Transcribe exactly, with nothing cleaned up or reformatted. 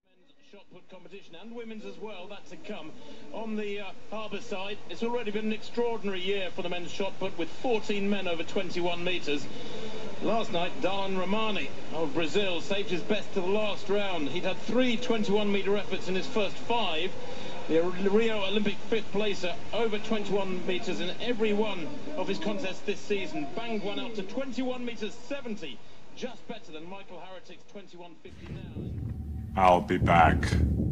Shot put competition and women's as well, that's to come. On the uh, harbour side, it's already been an extraordinary year for the men's shot put with fourteen men over twenty-one metres. Last night, Darlan Romani of Brazil saved his best to the last round. He'd had three twenty-one metre efforts in his first five. The Rio Olympic fifth placer over twenty-one metres in every one of his contests this season. Banged one out to twenty-one metres seventy, just better than Michael Harratik's twenty-one fifty now. I'll be back.